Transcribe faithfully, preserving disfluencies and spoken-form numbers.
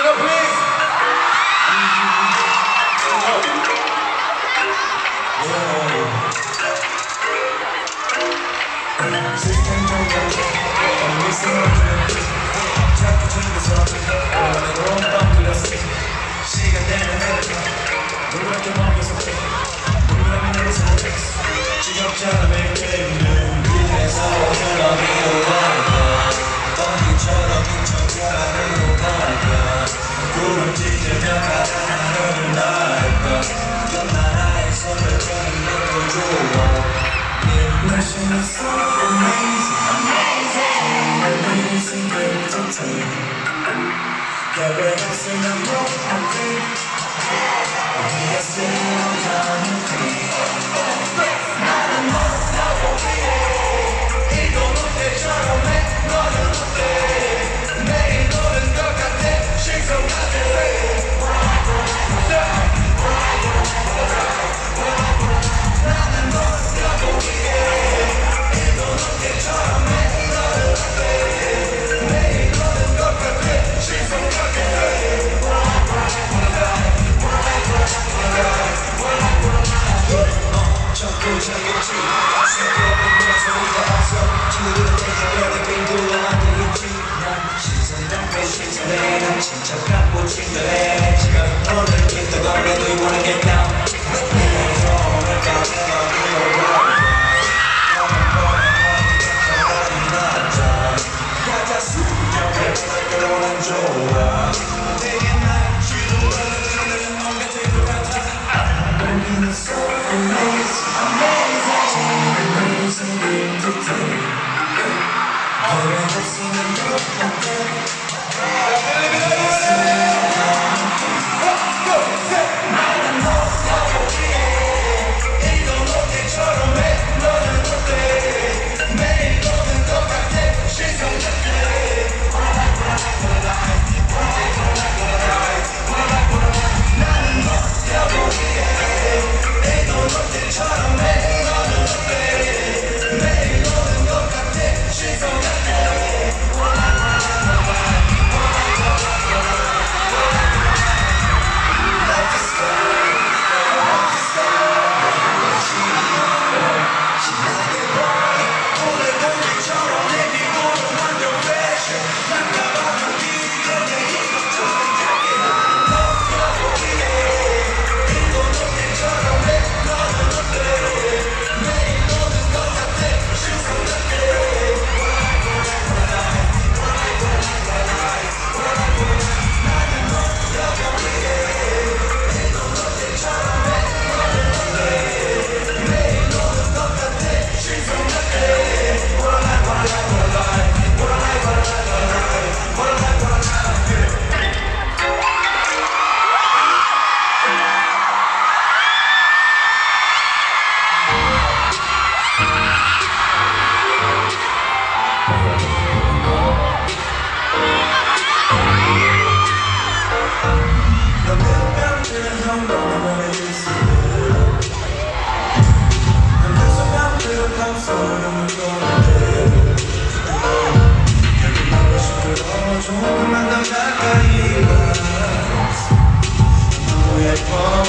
Stand up, please. 시간 되면 노랗게 먹여서 몰라면 내서 지겹잖아 매일 눈에서 흘러비 오다가 번개처럼 인천가를 오다가 구름 찢으며 가장 하늘을 날까 연나라에서 별처럼 너도 좋아 Impression is so amazing Amazing Amazing girl to take 계획 없으면 뭐 안 돼 어디가 쓰러가는 나는 너라고 해 이건 어때처럼 해 너는 어때 매일 노는 것 같아 신선 같아 나는 너라고 해 이건 어때처럼 해 너는 어때 매일 노는 것 같아 신선 같아 자꾸 자겠지 새벽은 소리가 없어 친구들은 대중별의 빙둘러 안 들리지 난 신선한 앞에 신선해 난 진짜 갖고 친절해 지금 오늘 기다가 그래도 you wanna get down 내일서 오늘까지 너를 너는 뻔한 남자 가자 수정해 그런 난 좋아 되게 난 지도 않는 뭔가 될 것 같아 우리는 so amazing Amazing thing to do. 계획 없으면 너 어때? 나는 너라고 해. 이건 어때처럼 해. 너는 어때? 매일 노는 것 같아. 신선 같아. 나는 너라고 해. 이건 어때처럼 해. 매일 노는 것 같아 신선 같아 Like the sky, like the sky 신나게 boy 오늘 공기처럼 내 비보는 완전 fashion 난가봐도 기대돼 이것저것 하게 너라고 해 이건 어때처럼 해 너는 어때 매일 노는 것 같아 신선 같아 나는 너라고 해 이건 어때처럼 해 너는 어때 매일 노는 것 같아 신선 같아 What I like, what I like, what I like What I like, what I like, what I like What I like, what I like 조금만 더 가까이 와 너무 예뻐